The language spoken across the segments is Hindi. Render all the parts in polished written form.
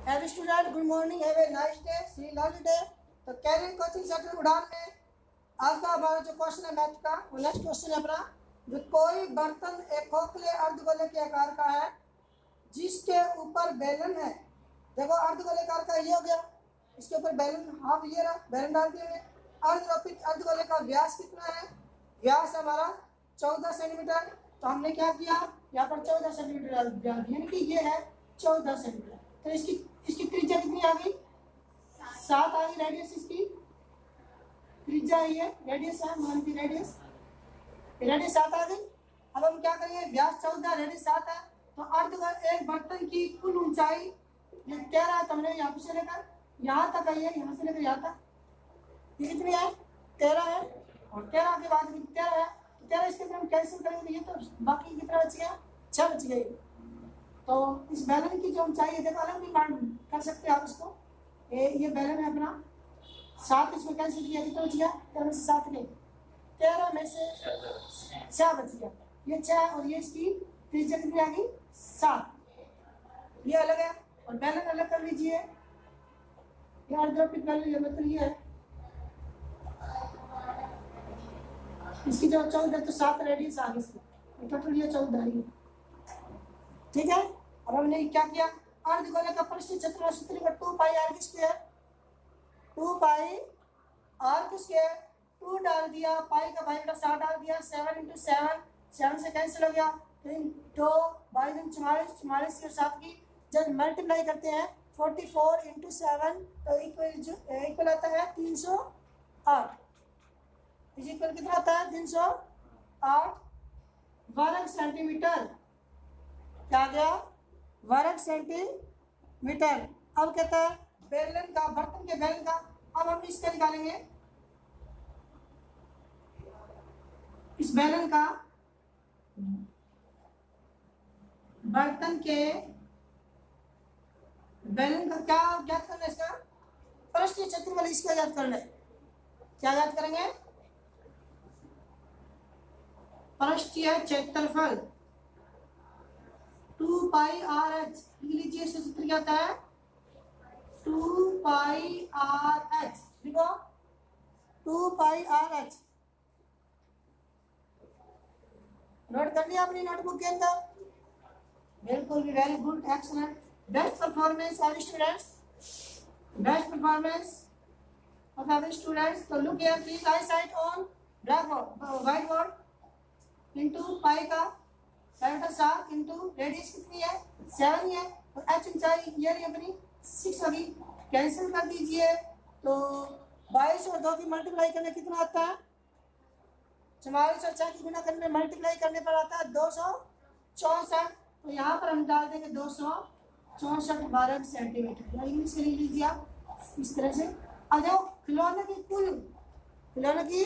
Hello student, good morning, have a nice day, see lovely day. तो कैरियर कोचिंग सेंटर उड़ान में आज का हमारा जो क्वेश्चन है मैथ का, वो नेक्स्ट क्वेश्चन है अपना। जो कोई बर्तन एक खोखले अर्धगोले के आकार का है जिसके ऊपर बेलन है। देखो अर्धगोलेकार का ये हो गया, इसके ऊपर बेलन हाफ ये रहा, बेलन डाल दिया हमने। अर्धरोपित अर्धगोले का व्यास कितना है? व्यास हमारा 14 सेंटीमीटर। तो हमने क्या किया, यहाँ पर 14 सेंटीमीटर डाल दिया, यानी कि ये है 14 सेंटीमीटर। तो इसकी त्रिज्या कितनी आ गई? 7 आ गई। रेडियस इसकी त्रिज्या है, रेडियस है, मान की रेडियस 7 आ गई। अब हम क्या करेंगे, व्यास 14 रेडियस 7 है, तो अर्धगोले एक बर्तन की कुल ऊंचाई ये 13 है। तो हमने यहाँ से लेकर यहाँ तक आई है, यहाँ से लेकर यहाँ तक ये कितनी है? 13 है। और 13 के बाद 13 है, 13 इसके अंदर हम कैंसिल करेंगे, ये तो बाकी कितना बच गया? 6 बच गई। तो इस बैलन की जो ऊंचाई है, देखो अलग भी मान कर सकते हैं आप इसको। ये बैलन है अपना, 7 इसमें कैंसिल किया, कितना बच गया? 13 में से 7 गई, 13 में से 6 बच गया, ये 6 और ये इसकी त्रिज्या कितनी आ गई? 7। ये अलग है और बैलन अलग कर लीजिए। ये अर्धरोपित बैलन मतलब ये है, इसकी जो 14 तो 7 रेडियस आ गई इसकी, टोटल ये 14 है। ठीक है। और हमने क्या किया, अर्धगोले का पृष्ठीय क्षेत्रफल सूत्र का 2 pi R square, 2 pi R square, 2 डाल दिया, पाई का भाई बटा 7 डाल दिया, 7 × 7, 7 से कैंसिल हो गया, 2 बाई 44, 44 और 7 की जब मल्टीप्लाई करते हैं 44 × 7 तो इक्वल आता है 308। इस इक्वल कितना आता है? 308 वर्ग सेंटीमीटर। क्या गया? वर्ग सेंटीमीटर। अब कहता है बेलन का, बर्तन के बेलन का, अब हम इसका निकालेंगे, इस बेलन का, बर्तन के बेलन का क्या ज्ञात करना है? इसका पृष्ठीय क्षेत्रफल इसका ज्ञात करना है। क्या ज्ञात करेंगे? पृष्ठीय क्षेत्रफल 2 पाई आर एच लिख लीजिए। इसका सूत्र क्या होता है? 2 पाई आर एच लिखो, 2 पाई आर एच। नोट कर लिया अपनी नोटबुक के अंदर? बिल्कुल भी, very good, excellent, best performance of students, best performance of our students. तो look here please, eye sight on black board, white board, into pi का 7 इंटू रेडियस कितनी है? 7 ही है, और एच ऊंचाई ये रही अपनी 6 होगी, कैंसिल कर दीजिए। तो 22 और 2 की मल्टीप्लाई करने कितना आता है? 44 और 6 की गुना करने मल्टीप्लाई करने पर आता है 264। तो यहाँ पर हम डाल देंगे 264 वर्ग सेंटीमीटर, इंग्लिश से ले लीजिए आप इस तरह से। अब देखो खिलौने की कुल, खिलौने की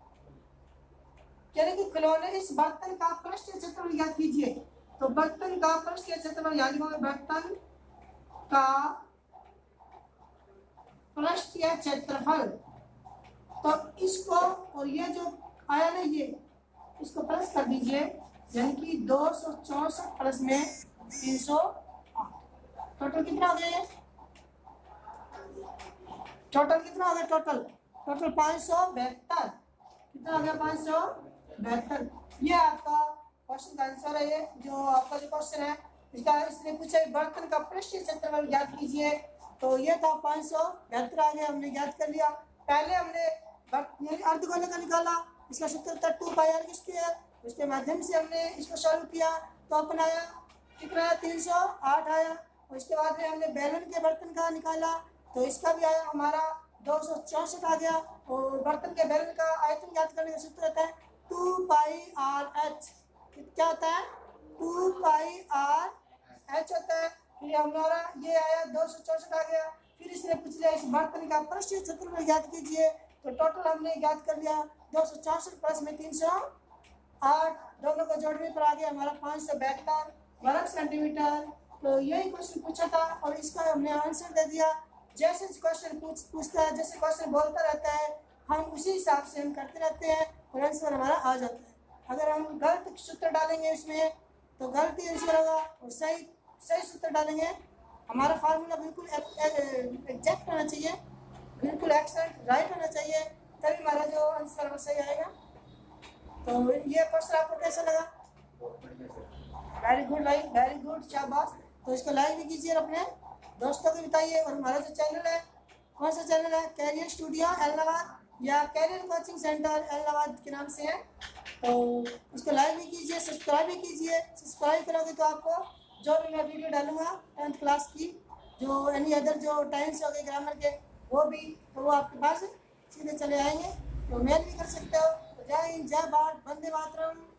यानी कि खिलौने, इस बर्तन का पृष्ठीय क्षेत्रफल याद कीजिए। तो बर्तन का पृष्ठीय क्षेत्रफल याद कीजिए, बर्तन का पृष्ठीय क्षेत्रफल। तो इसको और ये जो आया ना, ये इसको प्लस कर दीजिए, यानी कि 264 प्लस में 308, टोटल कितना हो गया? ये टोटल कितना हो गया? टोटल 572। कितना हो गया? 572। ये आपका क्वेश्चन का आंसर है। ये जो आपका जो क्वेश्चन है इसका, इसने पूछा बर्तन का पृष्ठीय क्षेत्रफल ज्ञात कीजिए। तो ये था 572 आ गया, हमने ज्ञात कर लिया। पहले हमने अर्धगोले का निकाला, इसका सूत्र था 2 पाई आर स्क्वायर, उसके माध्यम से हमने इसको सॉल्व किया तो अपना आया कितना? 308 आया। उसके बाद में हमने बेलन के बर्तन का निकाला, तो इसका भी आया हमारा 264 आ गया। और बर्तन के बेलन का आयतन ज्ञात करने का सूत्र होता है 2 पाई आर एच। क्या होता है? 2 पाई आर एच होता है। फिर हमारा ये आया 264 आ गया। फिर इसने पूछ लिया इस बर्तन का पृष्ठीय क्षेत्रफल ज्ञात कीजिए। तो टोटल हमने ज्ञात कर लिया 264 प्लस में 308, दोनों को जोड़ने पर आ गया हमारा 572 वर्ग सेंटीमीटर। तो यही क्वेश्चन पूछा था और इसका हमने आंसर दे दिया। जैसे क्वेश्चन पूछता है, जैसे क्वेश्चन बोलता रहता है, हम उसी हिसाब से हम करते रहते हैं और आंसर हमारा आ जाता है। अगर हम गलत सूत्र डालेंगे इसमें तो गलती आंसर होगा, और सही सूत्र डालेंगे हमारा फार्मूला बिल्कुल एग्जैक्ट होना चाहिए, बिल्कुल एक्सेंट राइट होना चाहिए, तभी हमारा जो आंसर वो सही आएगा। तो ये क्वेश्चन आपको कैसा लगा? Very good, like very good, शाबाश। तो इसको लाइक भी कीजिए और अपने दोस्तों को बताइए। और हमारा जो चैनल है, कौन सा चैनल है? कैरियर स्टूडियो एलनाबाद या कैरियर कोचिंग सेंटर एलनाबाद के नाम से है। तो उसको लाइक भी कीजिए, सब्सक्राइब भी कीजिए। सब्सक्राइब करोगे तो आपको जो भी मैं वीडियो डालूंगा 10th क्लास की, जो एनी अदर जो टाइम्स हो गए ग्रामर के, वो भी तो वो आपके पास सीधे चले आएंगे। तो मेल भी कर सकते हो। जय हिंद, जय भारत, वंदे मातरम।